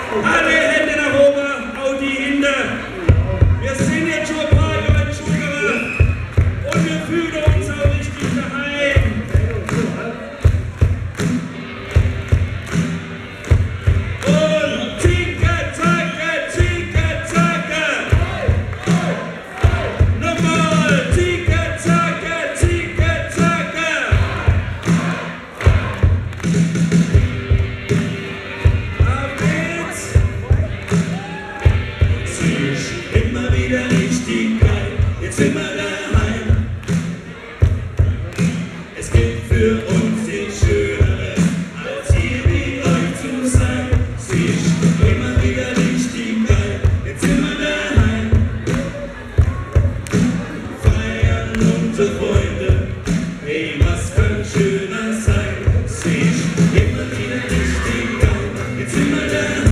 Alle Hände nach oben, auch die Hände. Wir sind jetzt schon ein paar Jahre Schulere und wir fühlen uns auch richtig daheim. Und Ticke-Tacke, Ticke-Tacke. Nochmal, Ticke-Tacke, Ticke-Tacke. Immer wieder richtig geil, jetzt sind wir daheim. Es gibt für uns nichts Schöneres, als hier mit euch zu sein. Es ist immer wieder richtig geil, jetzt sind wir daheim. Feiern unsere Freunde, hey, was kann schöner sein? Es ist immer wieder richtig geil, jetzt sind wir daheim.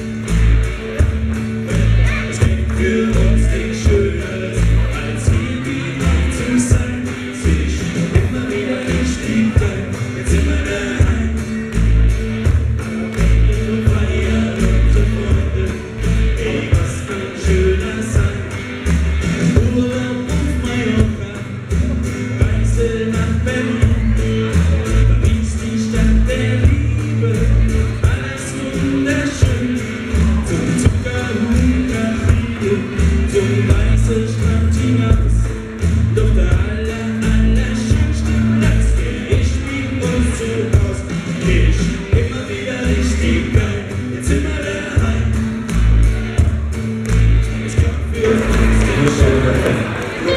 Für uns nichts Schöneres, als hier wie euch zu sein. Es ist immer wieder richtig geil, jetzt sind wir daheim. Feiern unsere Freunde, ey, was kann schöner sein? Urlaub auf Mallorca, Reise nach Berlin, Paris, die Stadt der Liebe, alles wunderschön, zum Zuckerhut nach zum weißen Strand hinaus, doch der allerschönste Platz, der ich mit uns zu Haus. Ist immer wieder richtig geil, jetzt sind wir daheim. Es kommt für uns die Schöne.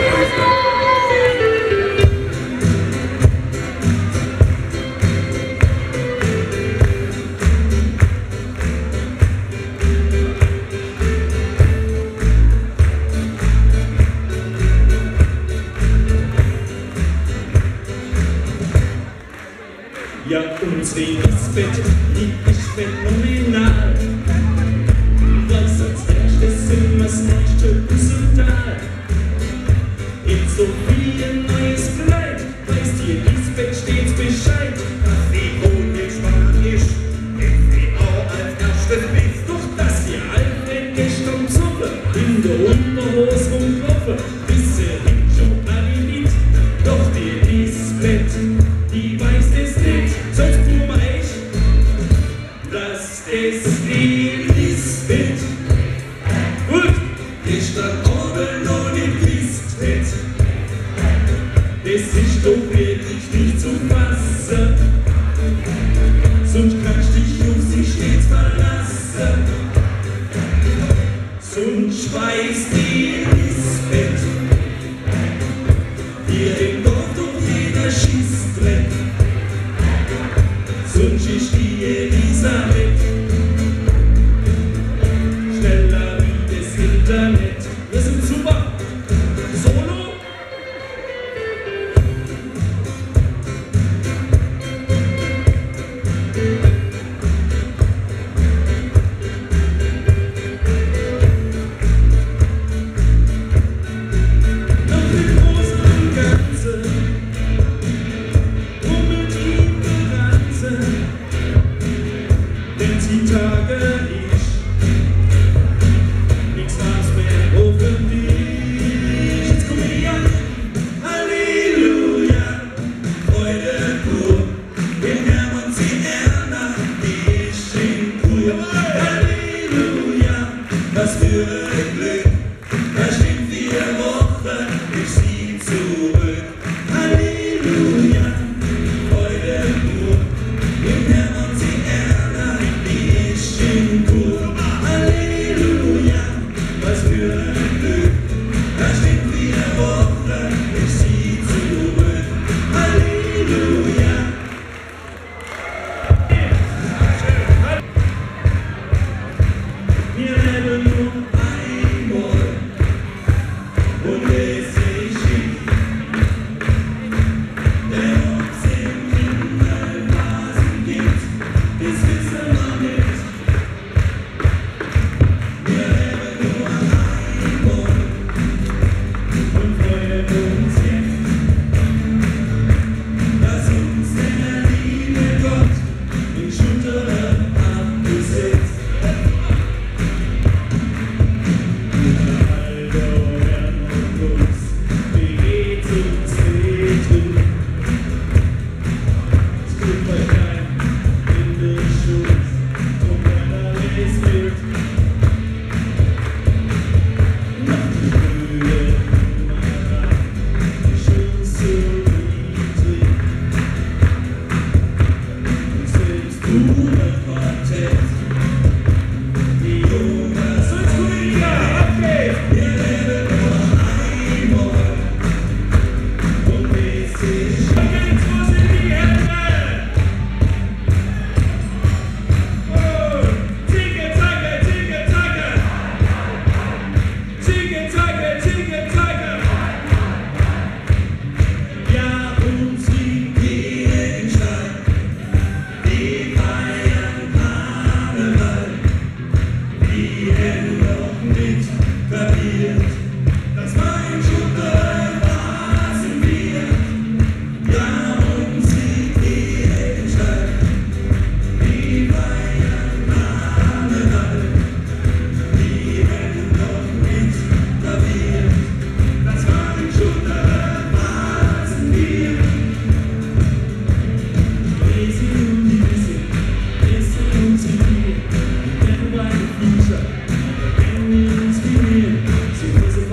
Ja, unsere Bett liegt nicht phänomenal. Was als erstes Zimmers leuchtet total. In so viel ein neues Kleid, weiß dir Lisbeth stets Bescheid. Kaffee und in Spanisch, auch als erstes Biss. Doch dass ihr Alfred stammt Suppe, in der Unterhose rumklopfe, bis ihr nicht schon alle nicht. Doch die Lisbeth, die weiß es nicht, sonst tu mal ich, das ist die Lisbeth. Gut, ich stand oben und im Lisbeth. Das ist doch wirklich nicht zu fassen, sonst kannst dich auf sie stets verlassen. Sonst weiß die Lisbeth, hier im Dorf doch jeder schießt drin. Sonst ist die Elisabeth schneller wie das Internet. Wir sind super! Solo! Noch im Großen und Ganzen rummelt die Ganze, denn die Tage nichts war's mehr hoffentlich. Jetzt komm ich an, Halleluja, Freude pur, wir haben uns die Erna, die ist in Kur. Halleluja, was für ein Glück, da steht 4 Wochen, ich sie zurück. Halleluja, Freude pur, wir haben uns die Erna, die ist in Kur. Halleluja, was für ein Glück, da steht 4 Wochen, ich sie zurück. Halleluja. Wir leben nur einmal und es ist schief, denn ob's im Himmel Phasen gibt, das wissen wir nicht. Wir leben nur einmal. mit verliert. Das war ein Schutter, waren wir. Ja, und sie gehen steil. Die Bayern nahmen all. Die werden noch mit verliert. Das war ein Schutter, waren wir. Crazy und easy, listen to me. Never mind the future, can you inspire? She was a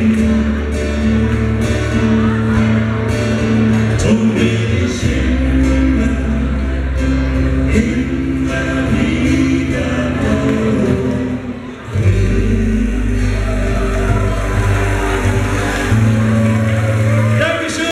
Thank you.